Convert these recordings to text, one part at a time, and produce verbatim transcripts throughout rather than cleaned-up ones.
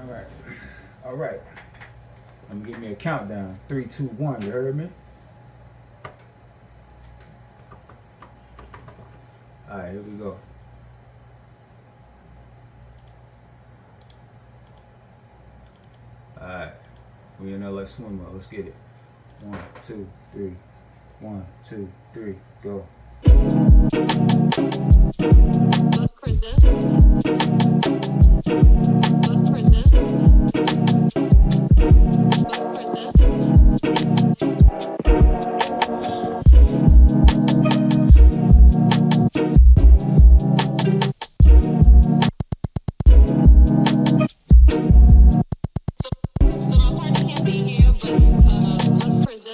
right. All right. I'm gonna give me a countdown. Three, two, one. You heard me? All right, here we go. All right. We in L A swim mode. Let's get it. One, two, three. One, two, three. Go. Book Crza. Book Crza. Book Crza. So, so my partner can't be here, but uh, Book Crza.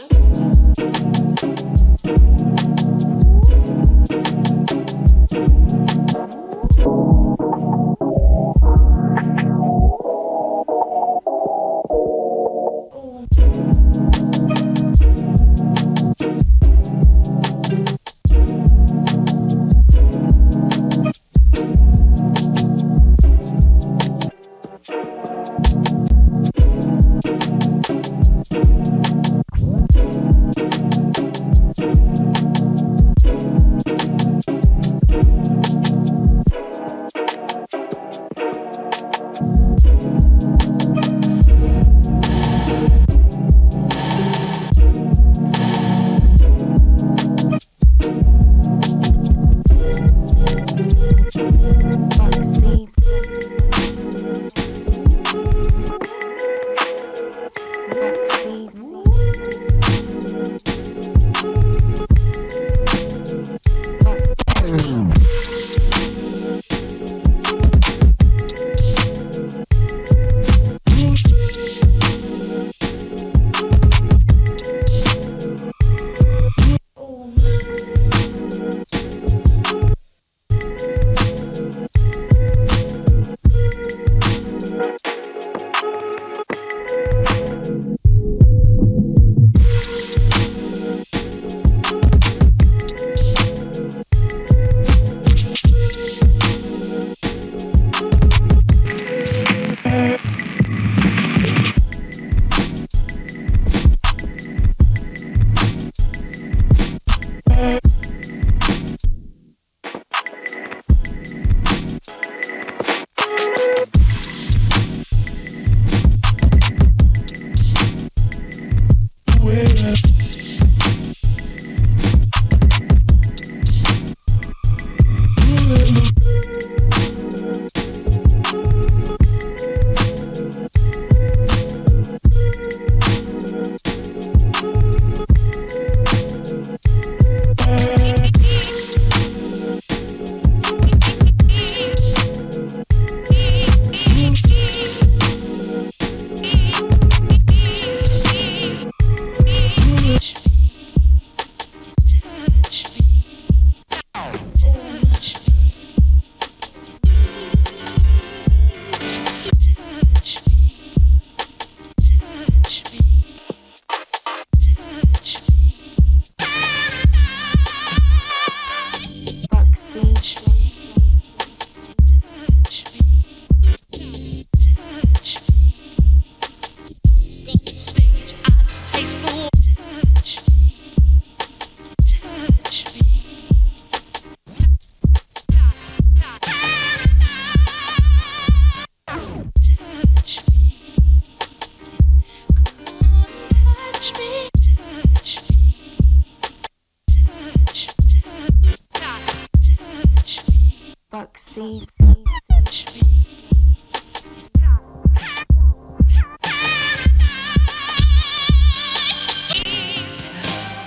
Buxy.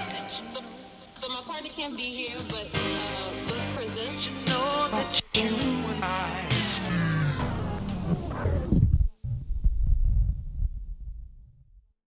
So my partner can't be here, but uh, Book Crza. Buxy.